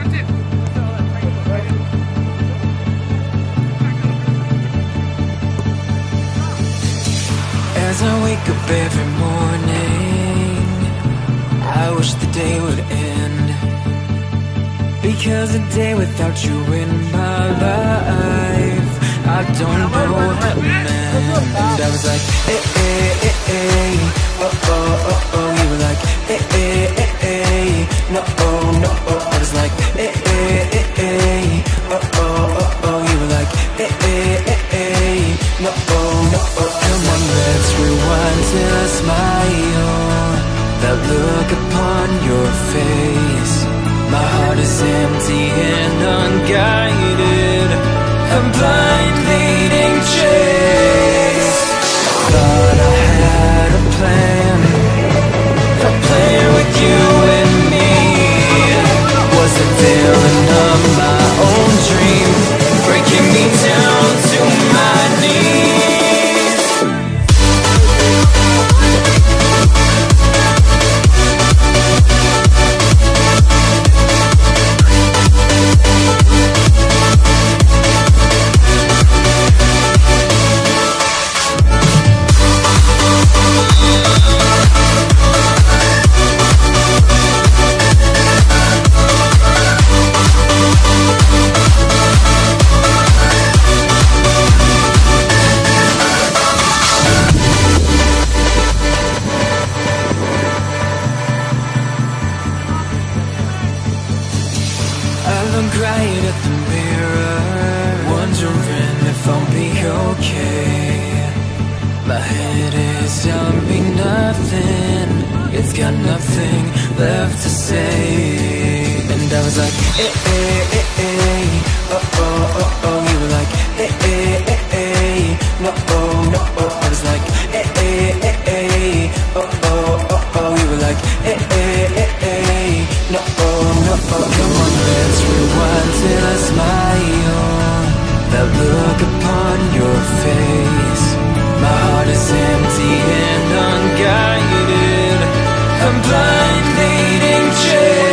As I wake up every morning, I wish the day would end, because a day without you in my life, I don't know how to mend. And I was like, eh, eh, eh, eh, oh, oh, oh, oh. You were like, eh, eh, eh, eh, no, oh, no, oh. I was like, eh, eh, eh, eh, oh, oh, oh, oh. You were like, eh, eh, eh, eh, no, oh, no, oh. Come on, let's rewind to a smile, that look upon your face. My heart is empty and unguided, a blind leading chase. Thought I had a plan with you and me. Was the villain of my own dream, breaking me down to my knees. Right at the mirror, wondering if I'll be okay. My head is telling me nothing, it's got nothing left to say. And I was like, eh, eh, eh, eh, oh, oh, oh, oh. You were like, eh, eh, eh, eh, no, oh, no, oh. I was like, eh, eh, eh, eh, oh, oh, oh, oh. You were like, eh, eh, eh, eh, no, oh, no, oh. Come on, let's rewind till I smile, that look upon your face. My heart is empty and unguided, a blind leading chase.